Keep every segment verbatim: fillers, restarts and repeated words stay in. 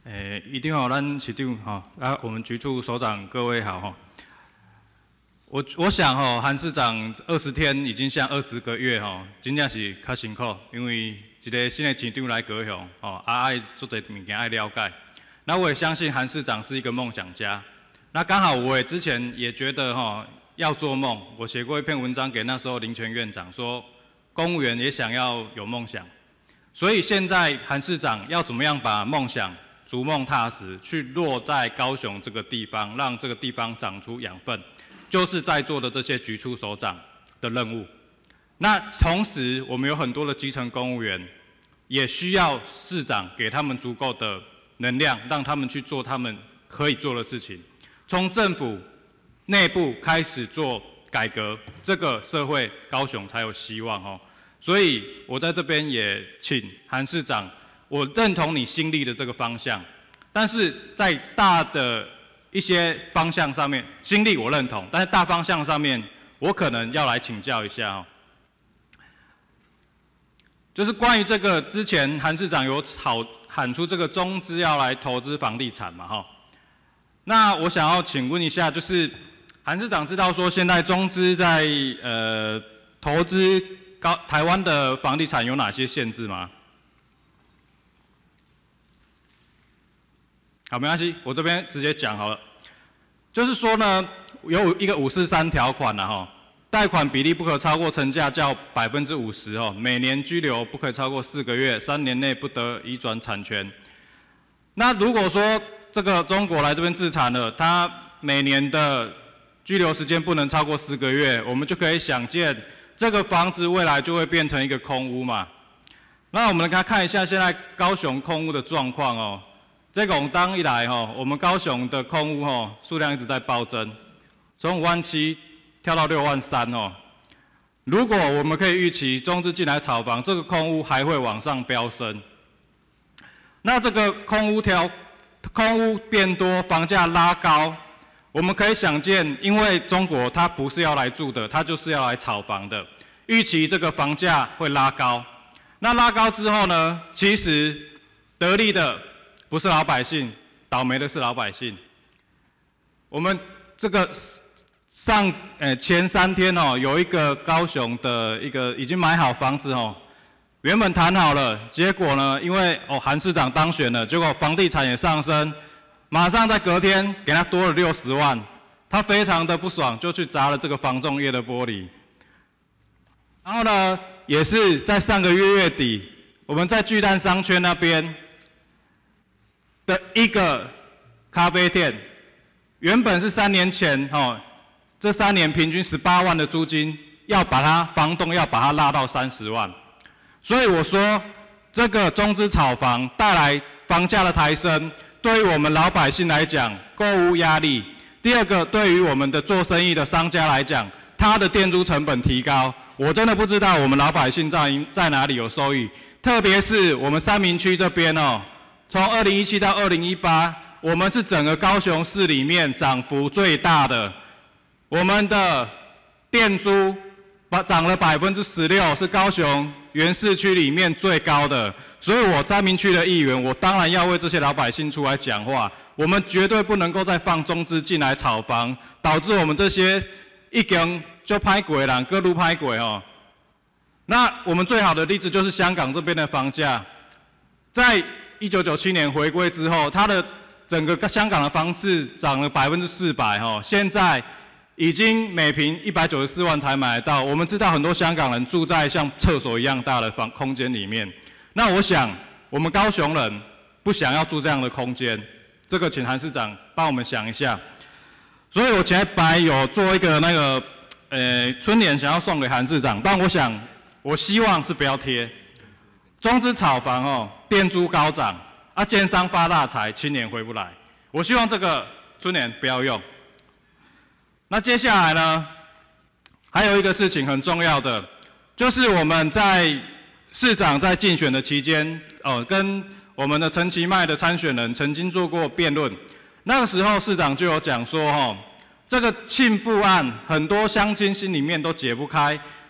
诶，一定要咱市长哈，啊，我们局处首长各位好哈。我我想哈，韩市长二十天已经像二十个月哈，真正是较辛苦，因为一个新的市长来高雄，哦，啊爱做些物件爱了解。那我也相信韩市长是一个梦想家。那刚好我也之前也觉得哈，要做梦，我写过一篇文章给那时候林权院长说，公务员也想要有梦想。所以现在韩市长要怎么样把梦想逐梦踏实，去落在高雄这个地方，让这个地方长出养分，就是在座的这些局处首长的任务。那同时，我们有很多的基层公务员，也需要市长给他们足够的能量，让他们去做他们可以做的事情。从政府内部开始做改革，这个社会高雄才有希望哦。所以我在这边也请韩市长，我认同你心力的这个方向，但是在大的一些方向上面，心力我认同，但是大方向上面，我可能要来请教一下哦。就是关于这个之前韩市长有喊喊出这个中资要来投资房地产嘛哈，那我想要请问一下，就是韩市长知道说现在中资在呃投资高台湾的房地产有哪些限制吗？好，没关系，我这边直接讲好了。就是说呢，有一个五四三条款了哈，贷款比例不可超过成价较百分之五十哦，每年居留不可以超过四个月，三年内不得移转产权。那如果说这个中国来这边自产了，它每年的居留时间不能超过四个月，我们就可以想见，这个房子未来就会变成一个空屋嘛。那我们来看一下现在高雄空屋的状况哦。这个当一来哈，我们高雄的空屋哈数量一直在暴增，从五万七跳到六万三哦。如果我们可以预期中资进来炒房，这个空屋还会往上飙升。那这个空屋条空屋变多，房价拉高，我们可以想见，因为中国它不是要来住的，它就是要来炒房的，预期这个房价会拉高。那拉高之后呢，其实得利的不是老百姓，倒霉的是老百姓。我们这个上呃前三天哦，有一个高雄的一个已经买好房子哦，原本谈好了，结果呢，因为哦韩市长当选了，结果房地产也上升，马上在隔天给他多了六十万，他非常的不爽，就去砸了这个房仲业的玻璃。然后呢，也是在上个月月底，我们在巨蛋商圈那边的一个咖啡店，原本是三年前哦，这三年平均十八万的租金，要把它房东要把它拉到三十万，所以我说这个中资炒房带来房价的抬升，对于我们老百姓来讲，购屋压力；第二个，对于我们的做生意的商家来讲，他的店租成本提高，我真的不知道我们老百姓在在哪里有收益，特别是我们三民区这边哦。从二零一七到二零一八，我们是整个高雄市里面涨幅最大的，我们的店租涨了百分之十六，是高雄原市区里面最高的。所以我三民区的议员，我当然要为这些老百姓出来讲话。我们绝对不能够再放中资进来炒房，导致我们这些已经就拍鬼了，各路拍鬼哦。那我们最好的例子就是香港这边的房价，在一九九七年回归之后，它的整个香港的房市涨了百分之四百哈，现在已经每平一百九十四万才买得到。我们知道很多香港人住在像厕所一样大的房空间里面，那我想我们高雄人不想要住这样的空间，这个请韩市长帮我们想一下。所以我前本来有做一个那个呃春联想要送给韩市长，但我想我希望是不要贴。中资炒房哦，店租高涨，啊，奸商发大财，青年回不来。我希望这个春联不要用。那接下来呢，还有一个事情很重要的，就是我们在市长在竞选的期间，哦，跟我们的陈其迈的参选人曾经做过辩论。那个时候市长就有讲说，哦，这个庆父案很多乡亲心里面都解不开。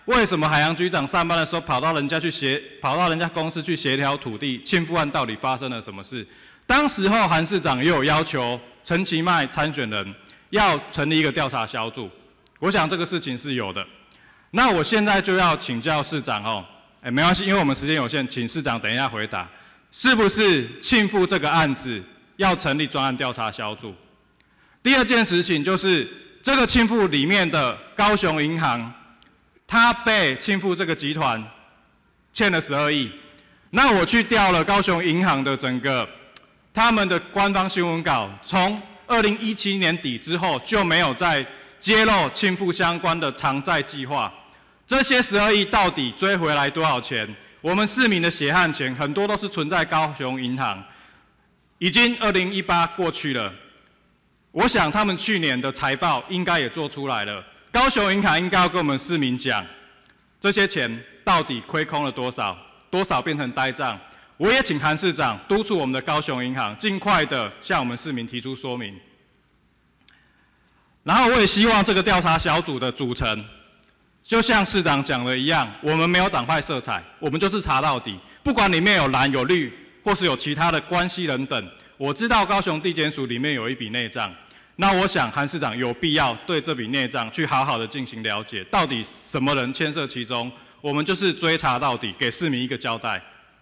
为什么海洋局长上班的时候跑到人家去协，跑到人家公司去协调土地侵附案到底发生了什么事？当时候韩市长也有要求陈其迈参选人要成立一个调查小组，我想这个事情是有的。那我现在就要请教市长哦，哎，没关系，因为我们时间有限，请市长等一下回答，是不是侵附这个案子要成立专案调查小组？第二件事情就是这个侵附里面的高雄银行，它被侵附这个集团欠了十二亿，那我去调了高雄银行的整个他们的官方新闻稿，从二零一七年底之后就没有再揭露侵附相关的偿债计划。这些十二亿到底追回来多少钱？我们市民的血汗钱很多都是存在高雄银行，已经二零一八过去了。我想他们去年的财报应该也做出来了，高雄银行应该要跟我们市民讲，这些钱到底亏空了多少，多少变成呆账。我也请韩市长督促我们的高雄银行尽快的向我们市民提出说明。然后我也希望这个调查小组的组成，就像市长讲的一样，我们没有党派色彩，我们就是查到底，不管里面有蓝有绿，或是有其他的关系人等。我知道高雄地检署里面有一笔内账，那我想韩市长有必要对这笔内账去好好的进行了解，到底什么人牵涉其中，我们就是追查到底，给市民一个交代。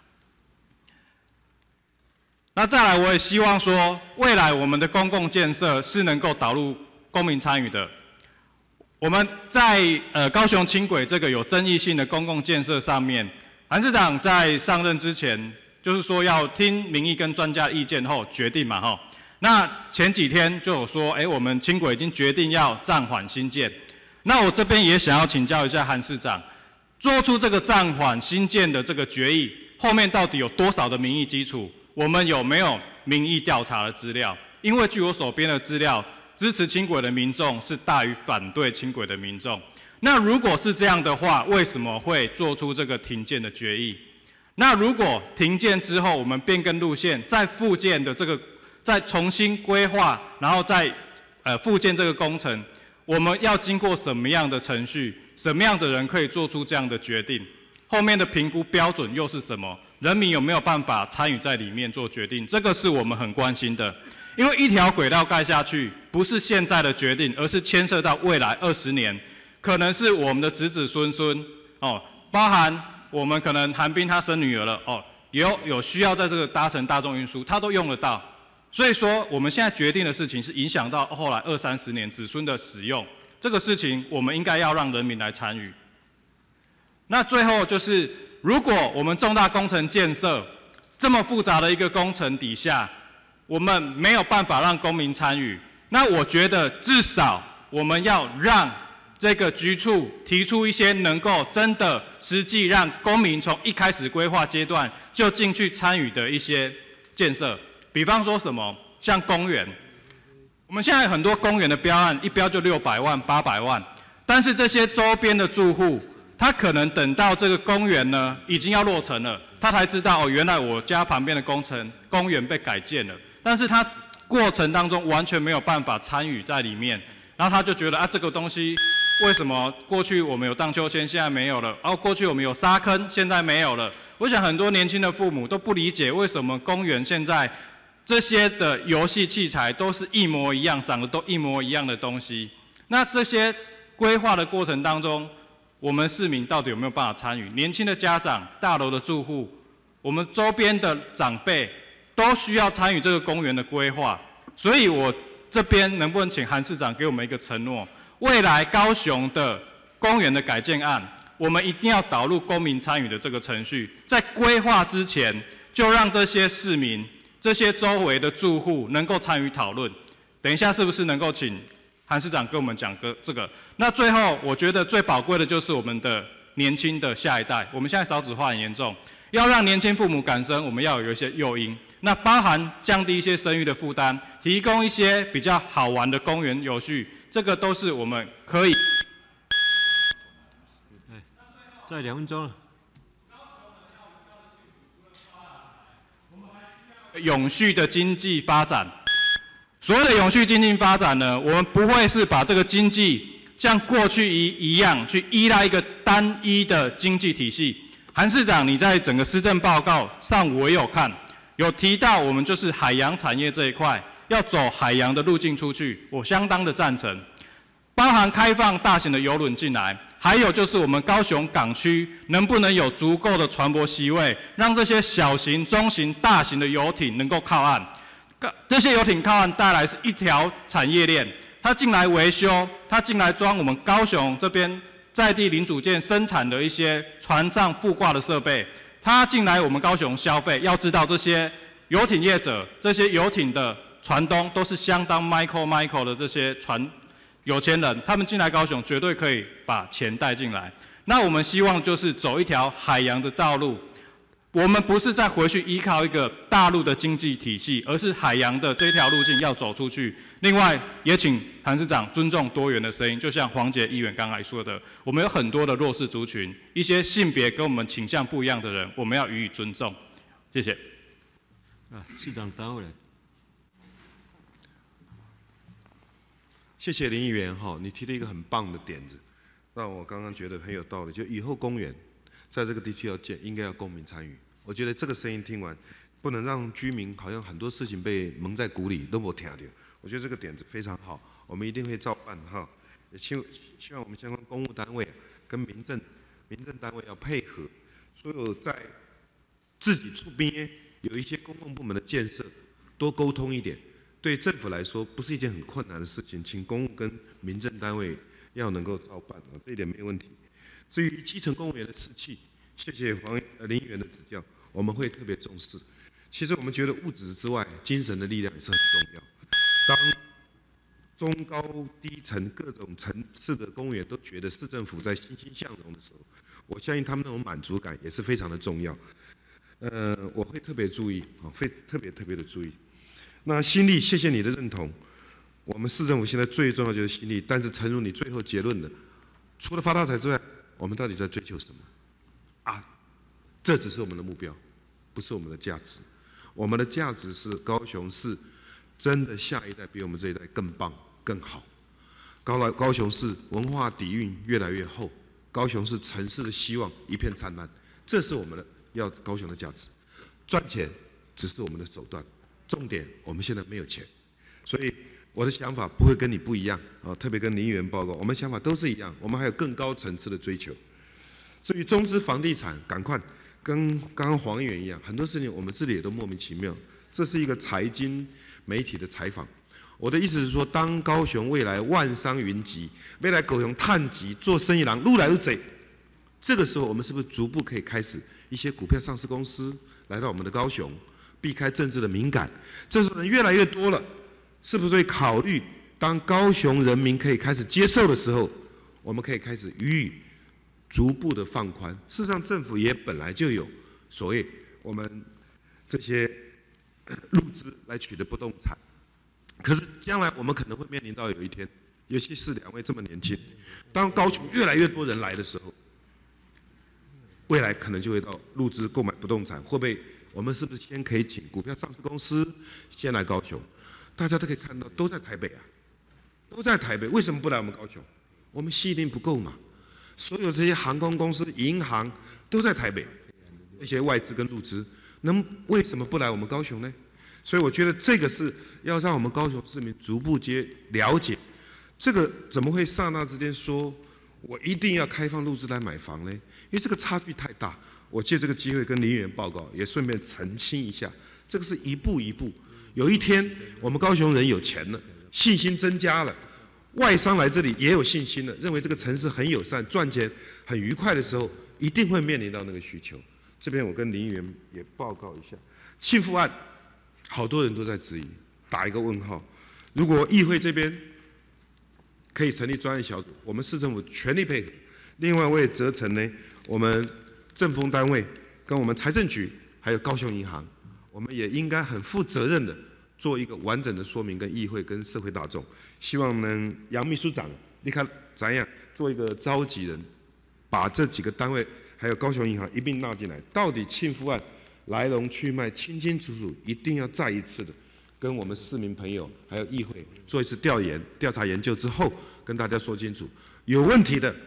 那再来，我也希望说，未来我们的公共建设是能够导入公民参与的。我们在呃高雄轻轨这个有争议性的公共建设上面，韩市长在上任之前，就是说要听民意跟专家意见后决定嘛，哈。那前几天就有说，哎，我们轻轨已经决定要暂缓新建。那我这边也想要请教一下韩市长，做出这个暂缓新建的这个决议，后面到底有多少的民意基础？我们有没有民意调查的资料？因为据我手边的资料，支持轻轨的民众是大于反对轻轨的民众。那如果是这样的话，为什么会做出这个停建的决议？那如果停建之后，我们变更路线，再复建的这个，再重新规划，然后再呃复建这个工程，我们要经过什么样的程序？什么样的人可以做出这样的决定？后面的评估标准又是什么？人民有没有办法参与在里面做决定？这个是我们很关心的。因为一条轨道盖下去，不是现在的决定，而是牵涉到未来二十年，可能是我们的子子孙孙哦，包含我们可能韩冰他生女儿了哦，有有需要在这个搭乘大众运输，他都用得到。所以说，我们现在决定的事情是影响到后来二三十年子孙的使用，这个事情我们应该要让人民来参与。那最后就是，如果我们重大工程建设这么复杂的一个工程底下，我们没有办法让公民参与，那我觉得至少我们要让这个局处提出一些能够真的实际让公民从一开始规划阶段就进去参与的一些建设，比方说什么像公园，我们现在很多公园的标案一标就六百万、八百万，但是这些周边的住户，他可能等到这个公园呢已经要落成了，他才知道哦，原来我家旁边的工程公园被改建了。但是他过程当中完全没有办法参与在里面，然后他就觉得啊，这个东西为什么过去我们有荡秋千，现在没有了？然后过去我们有沙坑，现在没有了。我想很多年轻的父母都不理解为什么公园现在这些的游戏器材都是一模一样，长得都一模一样的东西。那这些规划的过程当中，我们市民到底有没有办法参与？年轻的家长、大楼的住户，我们周边的长辈，都需要参与这个公园的规划，所以我这边能不能请韩市长给我们一个承诺，未来高雄的公园的改建案，我们一定要导入公民参与的这个程序，在规划之前就让这些市民、这些周围的住户能够参与讨论。等一下是不是能够请韩市长跟我们讲个这个？那最后我觉得最宝贵的就是我们的年轻的下一代，我们现在少子化很严重，要让年轻父母敢生，我们要有一些诱因。那包含降低一些生育的负担，提供一些比较好玩的公园游序，这个都是我们可以。 再两分钟了。 永续的经济发展，所谓的永续经济发展呢，我们不会是把这个经济像过去一一样去依赖一个大。 单一的经济体系。韩市长，你在整个施政报告上我也有看，有提到我们就是海洋产业这一块要走海洋的路径出去，我相当的赞成。包含开放大型的邮轮进来，还有就是我们高雄港区能不能有足够的船舶席位，让这些小型、中型、大型的游艇能够靠岸。这些游艇靠岸带来是一条产业链，它进来维修，它进来装我们高雄这边在地零组件生产的一些船上附挂的设备，它进来我们高雄消费。要知道这些游艇业者、这些游艇的船东都是相当 Michael Michael 的这些船。有钱人，他们进来高雄绝对可以把钱带进来。那我们希望就是走一条海洋的道路，我们不是再回去依靠一个大陆的经济体系，而是海洋的这条路径要走出去。另外，也请谭市长尊重多元的声音，就像黄捷议员刚才说的，我们有很多的弱势族群，一些性别跟我们倾向不一样的人，我们要予以尊重。谢谢。 啊，市长答回来。 谢谢林议员哈，你提了一个很棒的点子，让我刚刚觉得很有道理。就以后公园在这个地区要建，应该要公民参与。我觉得这个声音听完，不能让居民好像很多事情被蒙在鼓里都没听到。我觉得这个点子非常好，我们一定会照办哈。也希希望我们相关公务单位跟民政民政单位要配合，所有在自己出边有一些公共部门的建设，多沟通一点。对政府来说，不是一件很困难的事情，请公务跟民政单位要能够照办啊，这一点没有问题。至于基层公务员的士气，谢谢黄呃林议员的指教，我们会特别重视。其实我们觉得物质之外，精神的力量也是很重要。当中高低层各种层次的公务员都觉得市政府在欣欣向荣的时候，我相信他们那种满足感也是非常的重要。呃，我会特别注意啊，会特别特别的注意。那心力，谢谢你的认同。我们市政府现在最重要就是心力，但是诚如你最后结论的，除了发大财之外，我们到底在追求什么？啊，这只是我们的目标，不是我们的价值。我们的价值是高雄市真的下一代比我们这一代更棒、更好。高来高雄市文化底蕴越来越厚，高雄市城市的希望一片灿烂，这是我们的要高雄的价值。赚钱只是我们的手段。重点，我们现在没有钱，所以我的想法不会跟你不一样啊。特别跟林议员报告，我们想法都是一样，我们还有更高层次的追求。至于中资房地产，赶快跟刚刚黄议员一样，很多事情我们这里也都莫名其妙。这是一个财经媒体的采访，我的意思是说，当高雄未来万商云集，未来高雄探集做生意人愈来愈多，这个时候我们是不是逐步可以开始一些股票上市公司来到我们的高雄？避开政治的敏感，这时候人越来越多了，是不是会考虑，当高雄人民可以开始接受的时候，我们可以开始予以逐步的放宽？事实上，政府也本来就有所谓我们这些入资来取得不动产，可是将来我们可能会面临到有一天，尤其是两位这么年轻，当高雄越来越多人来的时候，未来可能就会到入资购买不动产，会不会？我们是不是先可以请股票上市公司先来高雄？大家都可以看到，都在台北啊，都在台北，为什么不来我们高雄？我们吸引力不够嘛。所有这些航空公司、银行都在台北，那些外资跟入资，能为什么不来我们高雄呢？所以我觉得这个是要让我们高雄市民逐步接了解，这个怎么会刹那之间说我一定要开放入资来买房呢？因为这个差距太大。我借这个机会跟林议员报告，也顺便澄清一下，这个是一步一步。有一天，我们高雄人有钱了，信心增加了，外商来这里也有信心了，认为这个城市很友善、赚钱很愉快的时候，一定会面临到那个需求。这边我跟林议员也报告一下，庆富案，好多人都在质疑，打一个问号。如果议会这边可以成立专案小组，我们市政府全力配合。另外，我也责成呢，我们政风单位跟我们财政局还有高雄银行，我们也应该很负责任的做一个完整的说明，跟议会跟社会大众。希望呢，杨秘书长，你看怎样做一个召集人，把这几个单位还有高雄银行一并纳进来。到底庆富案来龙去脉清清楚楚，一定要再一次的跟我们市民朋友还有议会做一次调研、调查研究之后，跟大家说清楚，有问题的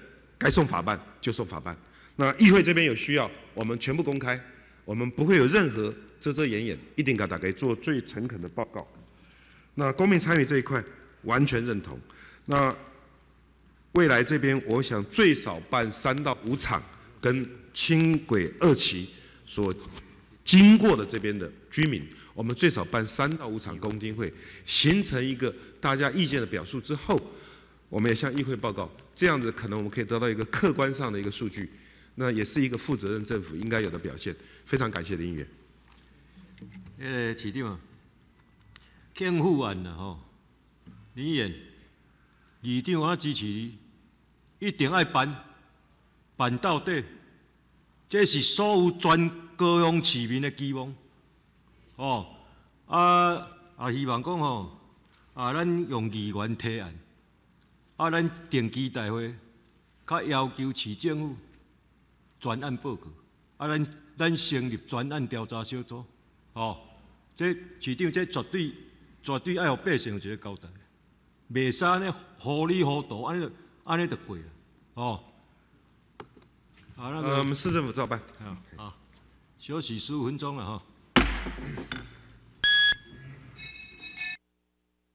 该送法办就送法办。那议会这边有需要，我们全部公开，我们不会有任何遮遮掩掩，一定给大家做最诚恳的报告。那公民参与这一块完全认同。那未来这边，我想最少办三到五场跟轻轨二期所经过的这边的居民，我们最少办三到五场公听会，形成一个大家意见的表述之后，我们也向议会报告，这样子可能我们可以得到一个客观上的一个数据，那也是一个负责任政府应该有的表现。非常感谢林议员。 迄个市长，欠付案呐吼，林议员，议长我支持你，一定要办，办到底，这是所有全高雄市民的期望。哦，啊啊，希望讲吼，啊，咱用议员提案，啊，咱定期大会，较要求市政府专案报告，啊，咱咱成立专案调查小组，哦，这市长这绝对绝对要互百姓有一个交代，袂使安尼糊里糊涂，安尼安尼就过啊，哦。好，那呃，我们市政府照办。 好，好，休息十五分钟了哈。